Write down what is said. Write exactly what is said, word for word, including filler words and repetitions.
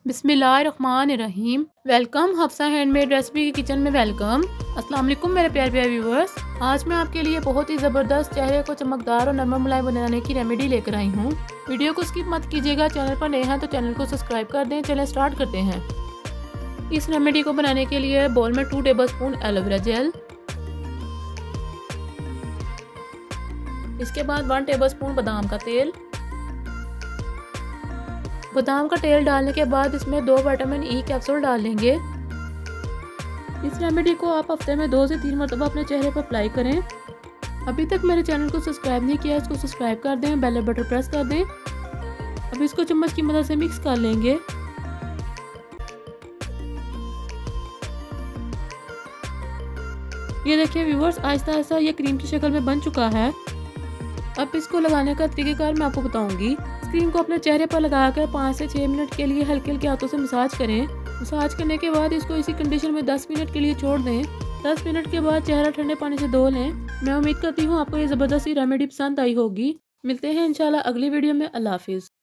बिस्मिल्लाहिर्रहमानिर्रहीम। Welcome Hafsa handmade recipe की kitchen में वेलकम। अस्सलाम वालेकुम मेरे प्यारे प्यारे व्यूवर्स। आज मैं आपके लिए बहुत ही ज़बरदस्त चेहरे को चमकदार और नरम मुलायम बनाने की रेमेडी लेकर आई हूँ। वीडियो को स्किप मत कीजिएगा। चैनल पर नए हैं तो चैनल को सब्सक्राइब कर दें। चलें स्टार्ट करते हैं। इस रेमेडी को बनाने के लिए बोल में two table spoon aloe vera gel, इसके बाद वन टेबल स्पून बादाम का तेल। बादाम का तेल डालने के बाद इसमें दो विटामिन ई कैप्सूल डाल लेंगे। इस रेमेडी को आप हफ्ते में दो से तीन मरतबा अपने चेहरे पर अप्लाई करें। अभी तक मेरे चैनल को सब्सक्राइब नहीं किया, इसको सब्सक्राइब कर दें, बेल बटन प्रेस कर दें। अब इसको चम्मच की मदद से मिक्स कर लेंगे। ये देखिए व्यूवर्स, आहिस्ता आहिस्ता ये क्रीम की शक्ल में बन चुका है। अब इसको लगाने का तरीकेकार मैं आपको बताऊंगी। क्रीम को अपने चेहरे पर लगाकर पाँच से छः मिनट के लिए हल्के हल्के हाथों से मसाज करें। मसाज करने के बाद इसको इसी कंडीशन में दस मिनट के लिए छोड़ दें। दस मिनट के बाद चेहरा ठंडे पानी से धो लें। मैं उम्मीद करती हूँ आपको ये ज़बरदस्त रेमेडी पसंद आई होगी। मिलते हैं इंशाल्लाह अगली वीडियो में। अल्लाह हाफिज़।